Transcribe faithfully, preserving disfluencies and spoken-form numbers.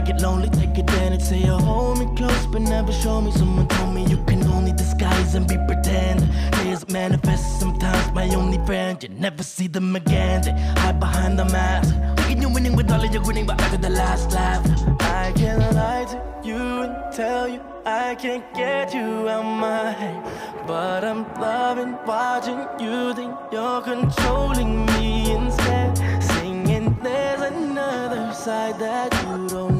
I get lonely, take advantage. Say you hold me close, but never show me. Someone told me you can only disguise and be pretend. Tears manifest sometimes, my only friend. You never see them again, they hide behind the mask. Thinking you're winning with all of your winning, but after the last laugh. I can't lie to you and tell you I can't get you out my head. But I'm loving watching you think you're controlling me instead. Singing there's another side that you don't